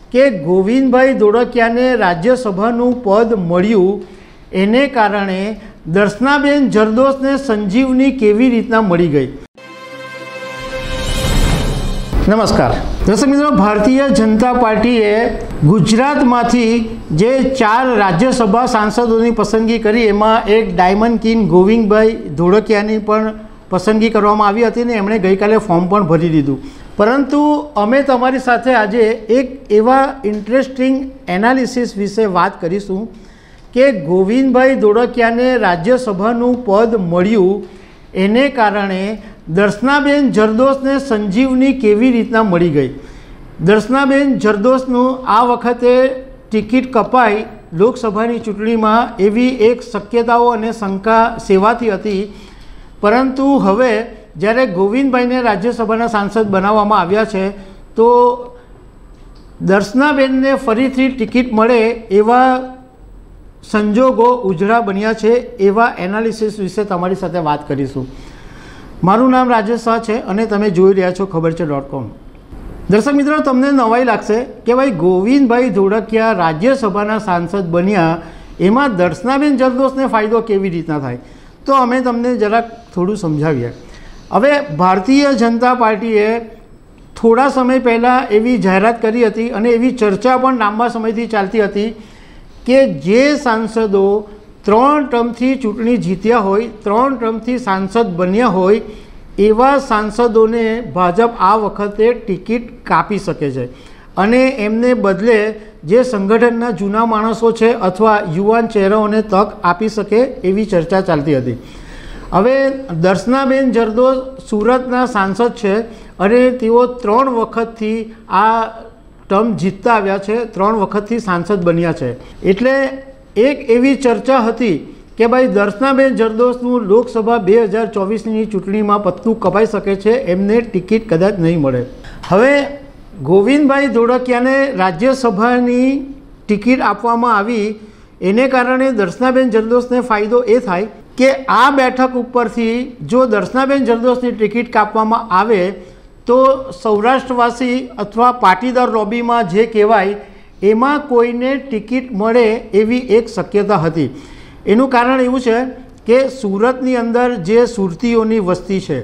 કે ગોવિંદભાઈ ધોળકિયાને રાજ્યસભાનું પદ મળ્યું એને કારણે દર્શનાબેન જરદોશને સંજીવની કેવી રીતના મળી ગઈ। નમસ્કાર દર્શક મિત્રો, ભારતીય જનતા પાર્ટીએ ગુજરાતમાંથી જે 4 રાજ્યસભા સાંસદોની પસંદગી કરી એમાં એક ડાયમંડ કિંગ ગોવિંદભાઈ ધોળકિયાની પણ પસંદગી કરવામાં આવી હતી ને એમણે ગઈકાલે ફોર્મ પણ ભરી દીધું। પરંતુ અમે તમારી સાથે આજે એક એવા ઇન્ટરેસ્ટિંગ એનાલિસિસ વિશે વાત કરીશું કે ગોવિંદભાઈ ધોળકિયાને રાજ્યસભાનું પદ મળ્યું એને કારણે દર્શનાબેન જરદોશને સંજીવની કેવી રીતના મળી ગઈ। દર્શનાબેન જરદોશનું આ વખતે ટિકિટ કપાઈ લોકસભાની ચૂંટણીમાં એવી એક શક્યતાઓ અને શંકા સેવાતી હતી, પરંતુ હવે જ્યારે ગોવિંદભાઈને રાજ્યસભાના સાંસદ બનાવવામાં આવ્યા છે તો દર્શનાબેનને ફરીથી ટિકિટ મળે એવા સંજોગો ઉજળા બન્યા છે। એવા એનાલિસિસ વિશે તમારી સાથે વાત કરીશું। મારું નામ રાજેશ શાહ છે અને તમે જોઈ રહ્યા છો ખબર છે.com। દર્શક મિત્રો, તમને નવાઈ લાગશે કે ભાઈ ગોવિંદભાઈ ધોળકિયા રાજ્યસભાના સાંસદ બન્યા એમાં દર્શનાબેન જરદોશને ફાયદો કેવી રીતના થાય, તો અમે તમને જરાક થોડું સમજાવીએ। હવે ભારતીય જનતા પાર્ટીએ થોડા સમય પહેલાં એવી જાહેરાત કરી હતી અને એવી ચર્ચા પણ લાંબા સમયથી ચાલતી હતી કે જે સાંસદો 3 ટર્મથી ચૂંટણી જીત્યા હોય, 3 ટર્મથી સાંસદ બન્યા હોય એવા સાંસદોને ભાજપ આ વખતે ટિકિટ કાપી શકે છે અને એમને બદલે જે સંગઠનના જૂના માણસો છે અથવા યુવાન ચહેરાઓને તક આપી શકે એવી ચર્ચા ચાલતી હતી। હવે દર્શનાબેન જરદોશ સુરતના સાંસદ છે અને તેઓ 3 વખતથી આ ટર્મ જીતતા આવ્યા છે, 3 વખતથી સાંસદ બન્યા છે। એટલે એક એવી ચર્ચા હતી કે ભાઈ દર્શનાબેન જરદોશનું લોકસભા 2024ની ચૂંટણીમાં પત્તું કપાઈ શકે છે, એમને ટિકિટ કદાચ નહીં મળે। હવે ગોવિંદભાઈ ધોળકિયાને રાજ્યસભાની ટિકિટ આપવામાં આવી એને કારણે દર્શનાબેન જરદોશને ફાયદો એ થાય કે આ બેઠક ઉપરથી જો દર્શનાબેન જરદોશની ટિકિટ કાપવામાં આવે તો સૌરાષ્ટ્રવાસી અથવા પાટીદાર લોબીમાં જે કહેવાય એમાં કોઈને ટિકિટ મળે એવી એક શક્યતા હતી। એનું કારણ એવું છે કે સુરતની અંદર જે સુરતીઓની વસ્તી છે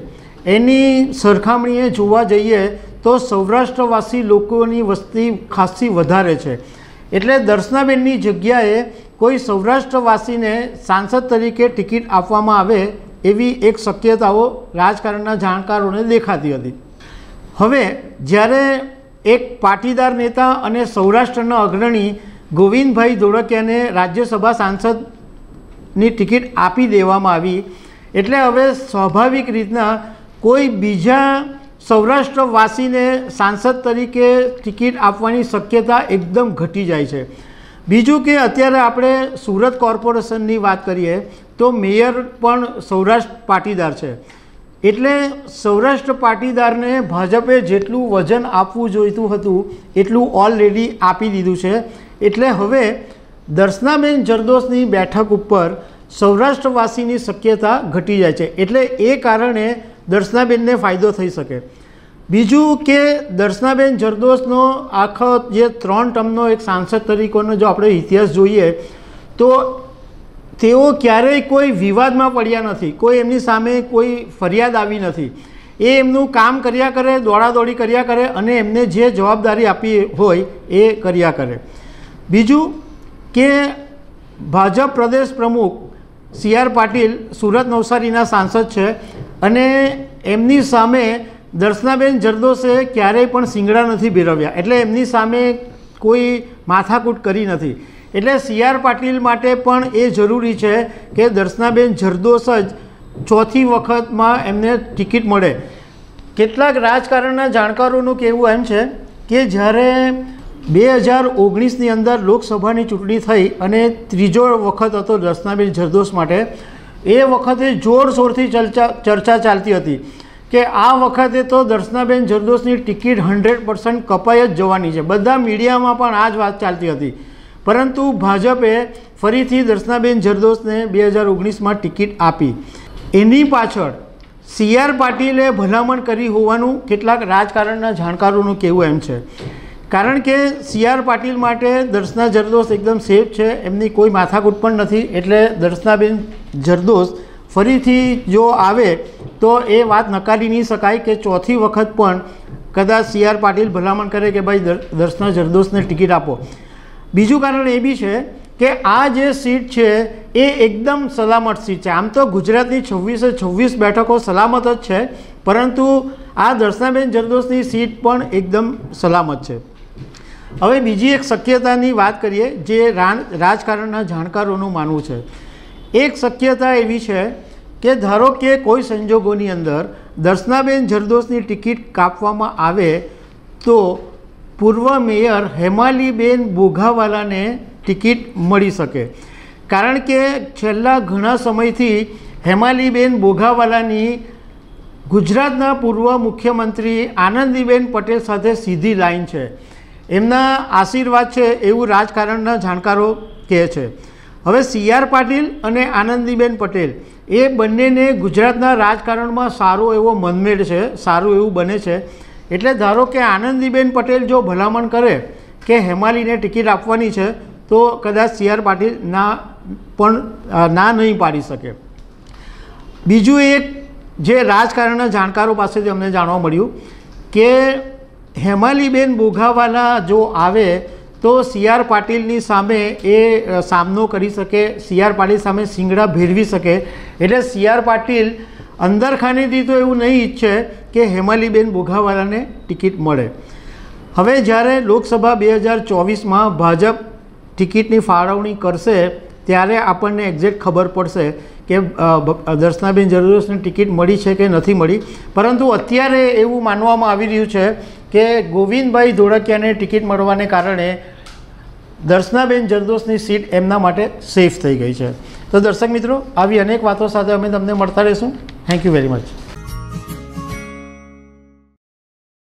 એની સરખામણીએ જોવા જઈએ તો સૌરાષ્ટ્રવાસી લોકોની વસ્તી ખાસી વધારે છે, એટલે દર્શનાબેનની જગ્યાએ કોઈ સૌરાષ્ટ્રવાસીને સાંસદ તરીકે ટિકિટ આપવામાં આવે એવી એક શક્યતાઓ રાજકારણના જાણકારોને દેખાતી હતી। હવે જ્યારે એક પાટીદાર નેતા અને સૌરાષ્ટ્રના અગ્રણી ગોવિંદભાઈ ધોળકિયાને રાજ્યસભા સાંસદની ટિકિટ આપી દેવામાં આવી એટલે હવે સ્વાભાવિક રીતના કોઈ બીજા સૌરાષ્ટ્રવાસીને સાંસદ તરીકે ટિકિટ આપવાની શક્યતા એકદમ ઘટી જાય છે। બીજું કે અત્યારે આપણે સુરત કોર્પોરેશનની વાત કરીએ તો મેયર પણ સૌરાષ્ટ્ર પાટીદાર છે, એટલે સૌરાષ્ટ્ર પાટીદારને ભાજપે જેટલું વજન આપવું જોઈતું હતું એટલું ઓલરેડી આપી દીધું છે। એટલે હવે દર્શનાબેન જરદોશની બેઠક ઉપર સૌરાષ્ટ્રવાસીની શક્યતા ઘટી જાય છે, એટલે એ કારણે દર્શનાબેનને ફાયદો થઈ શકે। બીજું કે દર્શનાબેન જરદોશનો આખો જે 3 ટર્મનો એક સાંસદ તરીકેનો જો આપણે ઇતિહાસ જોઈએ તો તેઓ ક્યારેય કોઈ વિવાદમાં પડ્યા નથી, કોઈ એમની સામે કોઈ ફરિયાદ આવી નથી। એ એમનું કામ કર્યા કરે, દોડાદોડી કર્યા કરે અને એમને જે જવાબદારી આપી હોય એ કર્યા કરે। બીજું કે ભાજપ પ્રદેશ પ્રમુખ CR પાટીલ સુરત નવસારીના સાંસદ છે અને એમની સામે દર્શનાબેન જરદોશે ક્યારેય પણ શિંગડા નથી ભેરવ્યા, એટલે એમની સામે કોઈ માથાકૂટ કરી નથી। એટલે CR પાટીલ માટે પણ એ જરૂરી છે કે દર્શનાબેન જરદોશ જ 4થી વખતમાં એમને ટિકિટ મળે। કેટલાક રાજકારણના જાણકારોનું કહેવું એમ છે કે જ્યારે 2019ની અંદર લોકસભાની ચૂંટણી થઈ અને ત્રીજો વખત હતો દર્શનાબેન જરદોશ માટે, એ વખતે જોરશોરથી ચર્ચા ચાલતી હતી કે આ વખતે તો દર્શનાબેન જરદોશની ટિકિટ 100% કપાઈ જ જવાની છે। બધા મીડિયામાં પણ આ જ વાત ચાલતી હતી, પરંતુ ભાજપે ફરીથી દર્શનાબેન જરદોશને 2019માં ટિકિટ આપી। એની પાછળ CR પાટીલે ભલામણ કરી હોવાનું કેટલાક રાજકારણના જાણકારોનું કહેવું એમ છે કારણ કે સી આર પાટીલ માટે દર્શના જરદોશ એકદમ સેફ છે, એમની કોઈ માથાકૂટ પણ નથી. એટલે દર્શનાબેન જરદોશ ફરીથી જો આવે તો એ વાત નકારી નહીં શકાય કે ચોથી વખત પણ કદાચ સી આર પાટીલ ભલામણ કરે કે ભાઈ દર્શના જરદોશને ટિકિટ આપો. બીજું કારણ એ બી છે કે આ જે સીટ છે એ એકદમ સલામત સીટ છે. આમ તો ગુજરાતની 26 બેઠકો સલામત જ છે, પરંતુ આ દર્શનાબેન જરદોશની સીટ પણ એકદમ સલામત છે. હવે બીજી એક શક્યતાની વાત કરીએ જે રાજકારણના જાણકારોનું માનવું છે. એક શક્યતા એવી છે કે ધારો કે કોઈ સંજોગોની અંદર દર્શનાબેન જરદોશની ટિકિટ કાપવામાં આવે તો પૂર્વ મેયર હેમાલીબેન બોઘાવાલાને ટિકિટ મળી શકે. કારણ કે છેલ્લા ઘણા સમયથી હેમાલીબેન બોઘાવાલાની ગુજરાતના પૂર્વ મુખ્યમંત્રી આનંદીબેન પટેલ સાથે સીધી લાઈન છે, એમના આશીર્વાદ છે એવું રાજકારણના જાણકારો કહે છે. હવે સી આર પાટીલ અને આનંદીબેન પટેલ એ બંનેને ગુજરાતના રાજકારણમાં સારો એવો મનમેળ છે, સારું એવું બને છે. એટલે ધારો કે આનંદીબેન પટેલ જો ભલામણ કરે કે હેમાલીને ટિકિટ આપવાની છે તો કદાચ સી આર પાટીલ ના નહીં પાડી શકે. બીજું એક જે રાજકારણના જાણકારો પાસેથી અમને જાણવા મળ્યું કે હેમાલીબેન બોઘાવાલા જો આવે તો સી આર પાટીલની સામે એ સામનો કરી શકે, સી આર પાટીલ સામે શિંગડા ભેરવી શકે. એટલે સી આર પાટીલ અંદરખાનેથી તો એવું નહીં ઈચ્છે કે હેમાલીબેન બોઘાવાલાને ટિકિટ મળે. હવે જ્યારે લોકસભા 2024માં ભાજપ ટિકિટની ફાળવણી કરશે ત્યારે આપણને એક્ઝેક્ટ ખબર પડશે કે દર્શનાબેન જરદોશને ટિકિટ મળી છે કે નથી મળી. પરંતુ અત્યારે એવું માનવામાં આવી રહ્યું છે કે ગોવિંદભાઈ ધોળકિયાને ટિકિટ મળવાને કારણે દર્શનાબેન જરદોશની સીટ એમના માટે સેફ થઈ ગઈ છે. તો દર્શક મિત્રો, આવી અનેક વાતો સાથે અમે તમને મળતા રહીશું. Thank you very much.